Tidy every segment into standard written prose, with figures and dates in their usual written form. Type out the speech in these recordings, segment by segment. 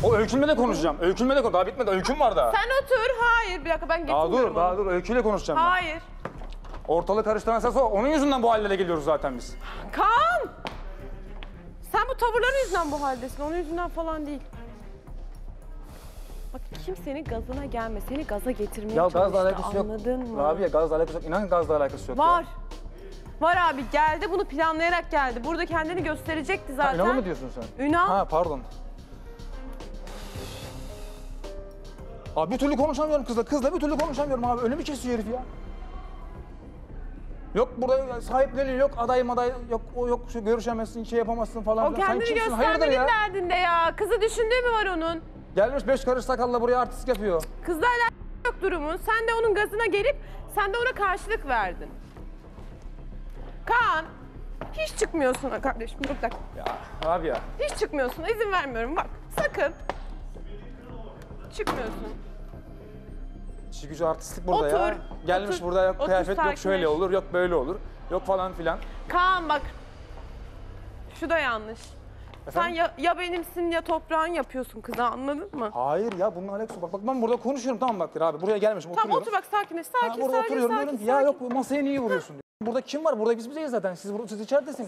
O öykünle de konuşacağım. Öykünle de daha bitmedi. Öyküm var daha. Sen otur. Hayır bir dakika ben getirmiyorum. Daha dur. Öyküyle konuşacağım ben. Hayır. Ortalığı karıştıran esas o. Onun yüzünden bu hallere geliyoruz zaten biz. Kaan! Sen bu tavırların yüzünden bu haldesin. Onun yüzünden falan değil. Bak kimsenin gazına gelme. Seni gaza getirmeye Ya çalıştı. gazla alakası yok. Anladın mı? Rabia gazla alakası yok. İnan gazla alakası yok. Var. Ya. Var abi geldi bunu planlayarak geldi. Burada kendini gösterecekti zaten. Ünal mı diyorsun sen? Ünal. Ha pardon. Abi bir türlü konuşamıyorum kızla. Kızla bir türlü konuşamıyorum abi. Önümü kesiyor herif ya. Yok burada sahipleniyor, yok aday yok o yok şu görüşemezsin, şey yapamazsın falan. O filan. kendini Sen kimsin? Hayırdır göstermenin ya? derdinde ya. Kızı düşündüğü mü var onun? Gelmiş 5 karış sakalla buraya artist yapıyor. Kızla alakası yok durumun. Sen de onun gazına gelip sen de ona karşılık verdin. Kaan, hiç çıkmıyorsun ha kardeşim. Dur bir dakika. Ya abi ya. Hiç çıkmıyorsun. İzin vermiyorum bak. Sakın. Çıkmıyorsun. İşi gücü artistlik burada Otur, ya. Gelmiş otur, burada yok otur, kıyafet yok şöyle sakinleş. olur, yok böyle olur. Yok falan filan. Kaan bak. Şu da yanlış. Efendim? Sen ya benimsin ya toprağın yapıyorsun kıza anladın mı? Hayır ya bununla alakası yok. Bak ben burada konuşuyorum tamam bak abi buraya gelmişim Tamam oturuyorum. otur bak sakinleş. Ha, Sakin burada sakin oturuyorum sakin. diyorum ki ya yok bu masaya niye vuruyorsun diyor. Burada kim var? Burada biz bizeyiz zaten. Siz içeridesiniz.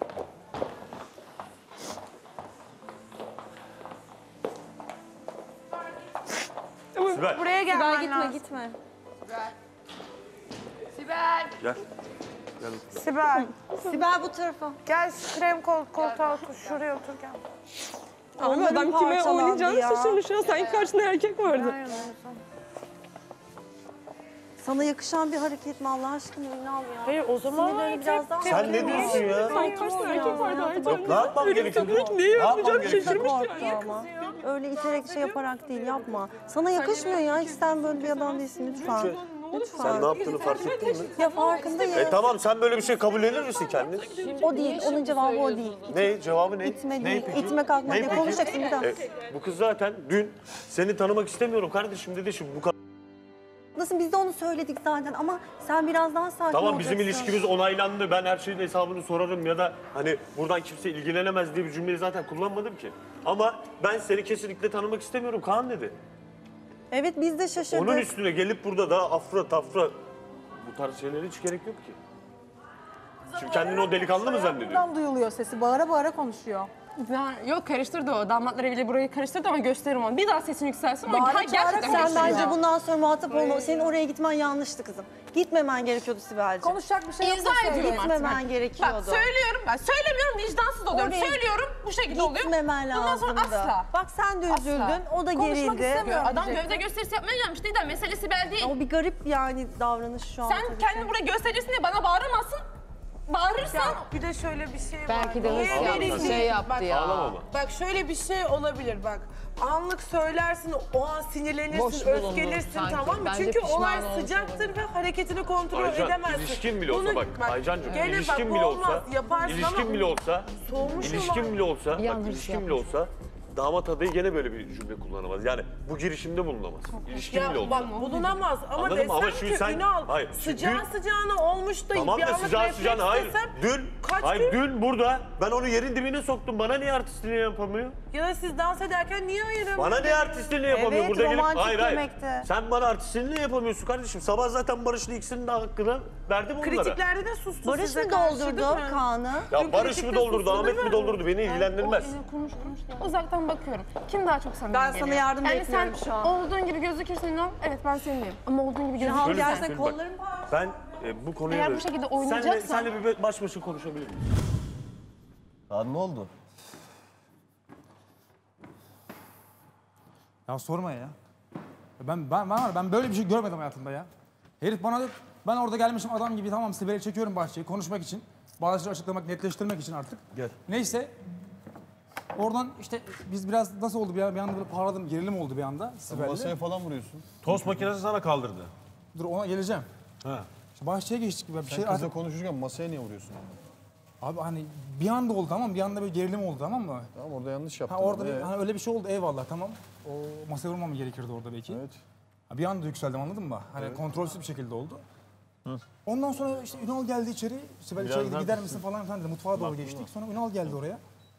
Sibel. Buraya gelmen Sibel gitme lazım. gitme. Gel. Sibel. Sibel bu tarafa. Gel krem koltuğa otur. Şuraya otur gel. Abi adam kime oynayacağını şaşırdı şu an. Sanki karşısında erkek vardı. Sana yakışan bir hareket mi Allah aşkına Ünal ya? Hayır o zaman Sinirlerini biraz daha... Sen ne diyorsun ya? Sanki karşısında erkek vardı. Yok ne yapmam gerekiyor? Ne yapacağım Şaşırmış ama. Öyle iterek şey yaparak değil yapma. Sana yakışmıyor ya. Hiç sen böyle bir adam değilsin lütfen. Lütfen. Sen ne yaptığını fark ettin mi? Ya farkındayım. Tamam sen böyle bir şey kabullenir misin kendin? O değil. Onun cevabı o değil. Ne? Cevabı ne? İtme Ne değil. peki? İtme kalkma Ne diye peki? konuşacaksın bir daha. Bu kız zaten dün seni tanımak istemiyorum kardeşim dedi şimdi bu kadar. Nasıl biz de onu söyledik zaten ama sen biraz daha sakin Tamam olacaksın. bizim ilişkimiz onaylandı. Ben her şeyin hesabını sorarım ya da hani buradan kimse ilgilenemez diye bir cümleyi zaten kullanmadım ki. Ama ben seni kesinlikle tanımak istemiyorum Kaan dedi. Evet biz de şaşırdık. Onun üstüne gelip burada daha afra tafra bu tarz şeylere hiç gerek yok ki. Şimdi kendini o delikanlı mı zannediyor? Buradan duyuluyor sesi. Bağıra bağıra konuşuyor. Yok karıştırdı o. Damatlar eviyle burayı karıştırdı ama gösteririm onu. Bir daha sesini yükselsin ama Bağıra gerçekten çağırarak Sen gösteriyor. bence bundan sonra muhatap olma. Senin oraya gitmen yanlıştı kızım. Gitmemen gerekiyordu Sibel'ciğim. Konuşacak bir şey yok. İzah ediyorum artık. Gitmemen gerekiyordu. Bak söylüyorum ben. Söylemiyorum vicdansız oluyorum. Oraya Söylüyorum bu şekilde oluyor. Gitmemen Bundan sonra lazımdı. asla. Bak sen de üzüldün. O da Konuşmak gerildi. istemiyorum. Adam diyecektim. gövde gösterisi yapmaya gelmiş değil de mesele Sibel değil. O bir garip yani davranış şu an. Sen tabii kendini ki. buraya gösterirsin diye bana bağıramazsın. Bağırırsan Bir de şöyle bir şey var. Belki de hırs yaptı, şey yaptı ya. Ağlama ama. Bak şöyle bir şey olabilir bak. Anlık söylersin, o an sinirlenirsin, Boş bulunur öfkelenirsin sanki. tamam mı? Bence Çünkü pişman olay olmuş sıcaktır ve hareketini kontrol Aycan, edemezsin. ilişkin bile olsa Bunu- bak Aycancığım, gene ilişkin bak, bile bu olsa, olmaz, yaparsın ilişkin ama bile olsa, soğumuş ilişkin olan. bile olsa, Bir bak an hırs ilişkin bile olsa damat adayı gene böyle bir cümle kullanamaz. Yani bu girişimde bulunamaz. İlişkin bile Ya olsa. bak bulunamaz ama Anladın mı? desem Ama ki şimdi sen- Ünal hayır, şimdi sıcağı dün- sıcağına olmuş da Tamam bir da anlık sıcağı refleks sıcağına hayır. desem Dün, kaç hayır gün? dün burada ben onu yerin dibine soktum. Bana niye artistliğini yapamıyor? Ya da siz dans ederken niye ayırın? Bana niye artistliğini yapamıyor? Evet, Burada gelip romantik hayır hayır. yemekte. Sen bana artistliğini yapamıyorsun kardeşim. Sabah zaten Barış'la ikisinin de hakkını verdim onlara. Kritiklerde de sustu Barış size mı karşı, doldurdu değil mi? Kaan'ı? Ya Barış mı kritikte doldurdu, susturdu Ahmet mi mu? doldurdu beni ilgilendirmez. uzaktan bakıyorum. Kim daha çok samimi Ben geliyor? sana yardım yani bekliyorum sen şu an. olduğun gibi gözükürsen inan, evet ben seninleyim. Ama olduğun gibi Cihan gözükürsen. gelse söyleyeyim, bak. kollarım bağır. Ben bu konuyu Eğer da- bu şekilde oynayacaksan- Senle bir baş başa konuşabilir miyiz? Abi ne oldu? Ya sorma ya. Ben böyle bir şey görmedim hayatımda ya. Herif bana diyor, ben orada gelmişim adam gibi tamam Sibel'i çekiyorum bahçeyi konuşmak için. Bazı şeyleri açıklamak, netleştirmek için artık. Gel. Neyse. Oradan işte biz biraz nasıl oldu bir anda böyle parladım, gerilim oldu bir anda Sibel'le. Masaya falan vuruyorsun. Tost makinesi sana kaldırdı. Dur ona geleceğim. Ha. İşte bahçeye geçtik bir Sen şey kızla artık. konuşurken masaya niye vuruyorsun? Abi hani bir anda oldu tamam bir anda böyle gerilim oldu tamam mı? Tamam orada yanlış yaptın. Ha orada hani öyle bir şey oldu eyvallah tamam. O masaya vurmam gerekirdi orada belki. Evet. Ha, bir anda yükseldim anladın mı? Hani kontrolsüz bir şekilde oldu. Ondan sonra işte Ünal geldi içeri. Sibel içeri gider misin falan filan dedi. Mutfağa doğru geçtik. Sonra Ünal geldi oraya.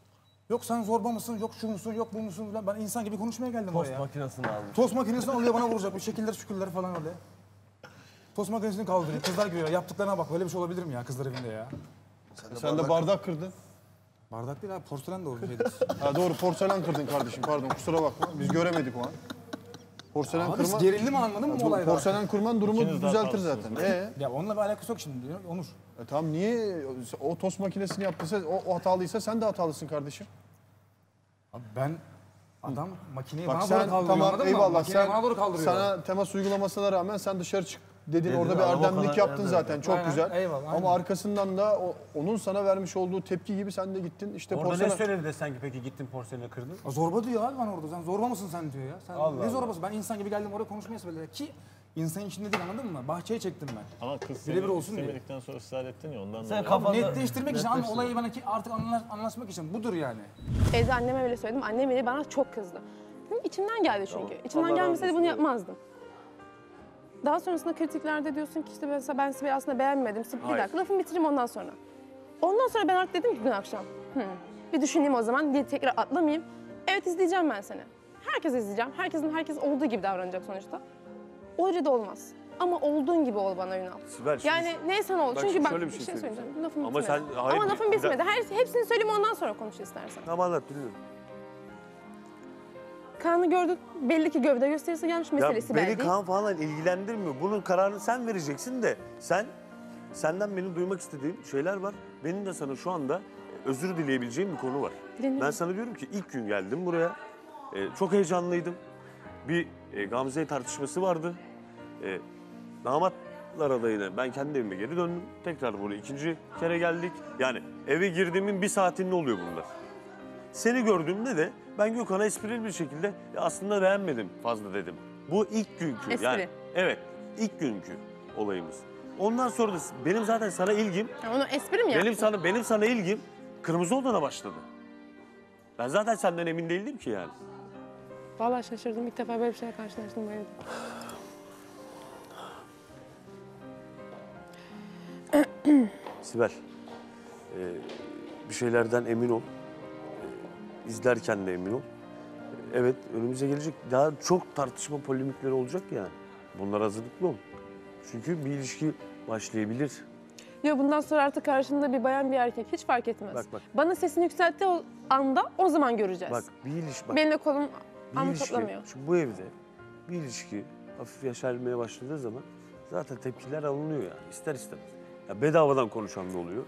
Yok sen zorba mısın, yok şu musun, yok bu musun falan. Ben insan gibi konuşmaya geldim Tost oraya. makinesini almış. Tost makinesini alıyor bana vuracak. Bu şekiller şükürler falan öyle. Tost makinesini kaldırıyor. Kızlar giriyor. Yaptıklarına bak. Böyle bir şey olabilir mi ya kızlar evinde ya? Sen de bardak kırdın. Bardak değil abi. Porselen de o şeydi. Ha doğru porselen kırdın kardeşim pardon kusura bakma. Biz göremedik o an. Porselen Abi kırma. gerildi mi anladın mı bu olayda? Porselen kırman durumu İkiniz de düzeltir hatalısınız. zaten. Ya onunla bir alakası yok şimdi diyor Onur. Tamam niye o tost makinesini yaptıysa o hatalıysa sen de hatalısın kardeşim. Abi ben adam makineyi Bak bana sen doğru kaldırıyor tamam anladın mı? eyvallah Makineyi bana doğru sen kaldırıyor. sana temas uygulamasına rağmen sen dışarı çık dedin orada bir ama o erdemlik kadar yaptın erdem zaten yok. çok Aynen, güzel. eyvallah, aynen. Ama arkasından da onun sana vermiş olduğu tepki gibi sen de gittin işte Orada porselen. ne söyledi de sanki peki gittin porseleni kırdın? Zorba diyor abi bana orada. Sen zorba mısın sen diyor ya. Sen Allah ne Allah. zorbası? Ben insan gibi geldim oraya konuşmaya söyledi. Ki insanın içinde değil anladın mı? Bahçeye çektim ben. Ama kız Birebir seni olsun diye. istemedikten sonra ısrar ettin ya ondan Sen dolayı. kafanda... Netleştirmek için ama olayı bana ki artık anlaşmak için budur yani. Evde anneme bile söyledim. Annem bile bana çok kızdı. Hı, İçimden geldi çünkü. İçimden gelmeseydi bunu yapmazdım. Daha sonrasında kritiklerde diyorsun ki işte mesela ben Sibel'i aslında beğenmedim. Bir Hayır. dakika lafımı bitireyim ondan sonra. Ondan sonra ben artık dedim ki dün akşam. Bir düşüneyim o zaman diye tekrar atlamayayım. Evet izleyeceğim ben seni. Herkes izleyeceğim. Herkes olduğu gibi davranacak sonuçta. Öyle de olmaz. Ama olduğun gibi ol bana Ünal. Sibel, şimdi- Yani neysen ol. Bak Çünkü şimdi bak şöyle bir bir şey şey söyleyeceğim. Lafım Ama bitmedi. sen- hayır, Ama lafım bir bitmedi. Hepsini söyleyeyim ondan sonra konuş istersen. Tamam anlat dinliyorum. Kaan'ı gördük. Belli ki gövde gösterisi gelmiş meselesi beni belli. Kaan falan ilgilendirmiyor. Bunun kararını sen vereceksin de senden benim duymak istediğim şeyler var. Benim de sana şu anda özür dileyebileceğim bir konu var. Dinliyorum. Ben sana diyorum ki ilk gün geldim buraya. Çok heyecanlıydım. Bir Gamze tartışması vardı. Damatlar adayına ben kendi evime geri döndüm. Tekrar buraya ikinci kere geldik. Yani eve girdiğimin bir saatinde oluyor bunlar. Seni gördüğümde de ben Gökhan'a esprili bir şekilde "Ya aslında beğenmedim fazla dedim. Bu ilk günkü. Espri. Yani, evet ilk günkü olayımız. Ondan sonra da benim zaten sana ilgim, Ya onu espri mi yaptın? benim sana ilgim kırmızı odana başladı. Ben zaten senden emin değildim ki yani. Vallahi şaşırdım. İlk defa böyle bir şeyle karşılaştım bu evde. Sibel, bir şeylerden emin ol. İzlerken de emin ol. Evet, önümüze gelecek daha çok tartışma polemikleri olacak yani. Bunlara hazırlıklı ol. Çünkü bir ilişki başlayabilir. Yok bundan sonra artık karşında bir bayan bir erkek hiç fark etmez. Bak. Bana sesini yükselttiği o anda o zaman göreceğiz. Bak bir ilişki, Benim de kolum bir amma ilişki, toplamıyor. şimdi bu evde bir ilişki hafif yaşarmaya başladığı zaman zaten tepkiler alınıyor yani ister istemez. Ya bedavadan konuşan da oluyor.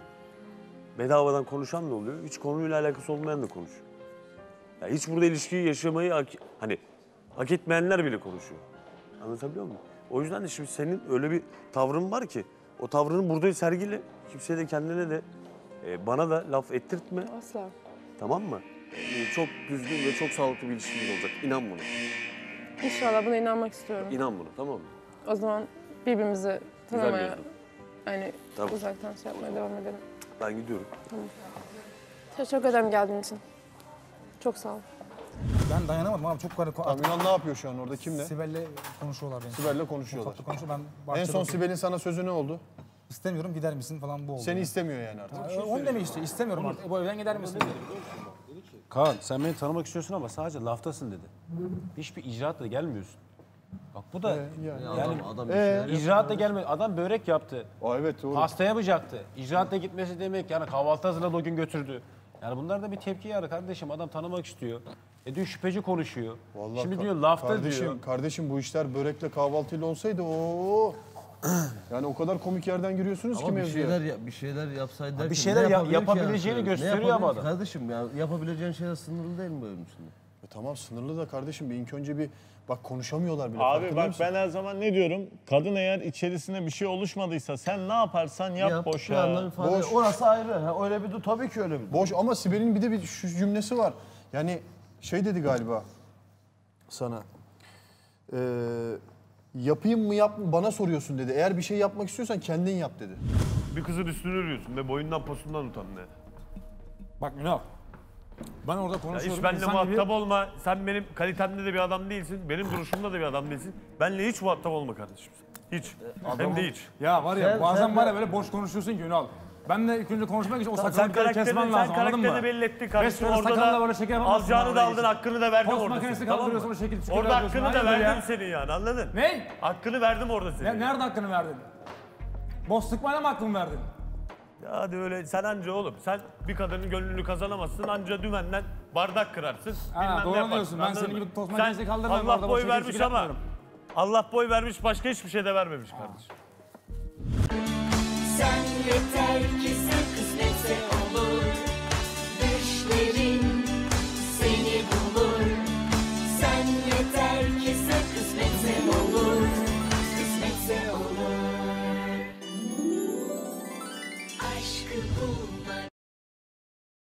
Bedavadan konuşan da oluyor. Hiç konuyla alakası olmayan da konuşuyor. Ya hiç burada ilişkiyi yaşamayı hak etmeyenler bile konuşuyor. Anlatabiliyor muyum? O yüzden de şimdi senin öyle bir tavrın var ki o tavrını burada sergile. Kimseye de kendine de bana da laf ettirtme. Asla. Tamam mı? Çok düzgün ve çok sağlıklı bir ilişkiniz olacak. İnan buna. İnşallah buna inanmak istiyorum. İnan buna tamam mı? O zaman birbirimizi tanımaya, gözlem. yani Tamam. uzaktan şey yapmaya devam edelim. Ben gidiyorum. Teşekkür ederim geldiğin için. Çok sağ ol. Ben dayanamadım abi çok garip. Tamam Ünal ne yapıyor şu an orada kimle? Sibel'le konuşuyorlar beni. Sibel'le konuşuyorlar. Mutfakta konuşuyor. Ben En bahçede son oturuyorum. Sibel'in sana sözü ne oldu? İstemiyorum gider misin falan bu oldu. Seni istemiyor yani artık. Onu demek işte istemiyorum artık. Bu evden gider misin? Kaan sen beni tanımak istiyorsun ama sadece laftasın dedi. Hiçbir icraatla gelmiyorsun. Bak bu da yani Adam bir şeyler icraatla gelmedi. Adam börek yaptı. Evet doğru. Pasta yapacaktı. İcraatla gitmesi demek yani kahvaltı hazırladı o gün götürdü. Yani bunlar da bir tepki yarı kardeşim. Adam tanımak istiyor. Diyor şüpheci konuşuyor. Vallahi Şimdi diyor lafta kardeşim, diyor. Kardeşim bu işler börekle kahvaltıyla olsaydı o yani o kadar komik yerden giriyorsunuz ki Ama mevzuya. bir şeyler yapsaydı derken bir şeyler ne yapabilir ki yapabileceğini yani? gösteriyor Ne ama yapabilir ki adam. Kardeşim ya yapabileceğin şeyler sınırlı değil mi böyle içinde? Tamam sınırlı da kardeşim bir ilk önce bir bak konuşamıyorlar bile. Abi farkında bak mısın? ben her zaman ne diyorum? Kadın eğer içerisinde bir şey oluşmadıysa sen ne yaparsan yap boş bir ya. anlam ifade- Boş. Orası ayrı. Ha, öyle bir tabii ki öyle bir. Boş ama Sibel'in bir de bir şu cümlesi var. Yani şey dedi galiba sana. Yapayım mı yap mı bana soruyorsun dedi. Eğer bir şey yapmak istiyorsan kendin yap dedi. Bir kızın üstüne yürüyorsun ve boyundan posundan utan ne? Bak Ünal. Ben orada Ya konuşuyorum. hiç benimle insan gibi- muhatap olma. Sen benim kalitemde de bir adam değilsin. Benim duruşumda da bir adam değilsin. Benimle hiç muhatap olma kardeşim. Hiç. Hem de hiç. Ya var ya bazen var ya böyle boş konuşuyorsun ki Ünal. Ben de ilk önce konuşmak için o Sen sakalı bir kere kesmen lazım, anladın karakterini mı? belli ettin kardeşim. Resmen Orada sakalla da böyle şeker yapamazsın. alacağını da bana aldın, için. hakkını da verdim Post orada. makinesi Tamam mı? kaldırıyorsun, o şekil çıkıyor. Orada hakkını da verdim ya. senin yani, anladın? Ne? Hakkını verdim orada senin. Nerede hakkını verdin? Boş sıkmayla mı hakkını verdin? Ya hadi öyle, sen anca oğlum. Sen bir kadının gönlünü kazanamazsın, anca dümenden bardak kırarsın. Ha, bilmem doğru ne yaparsın, diyorsun. Ben anladın senin mı? gibi tost Sen makinesi kaldırmam. Allah orada boy boş vermiş şekil ama yapmıyorum. Allah boy vermiş, başka hiçbir şey de vermemiş kardeşim. Sen yeter ki sen kısmetse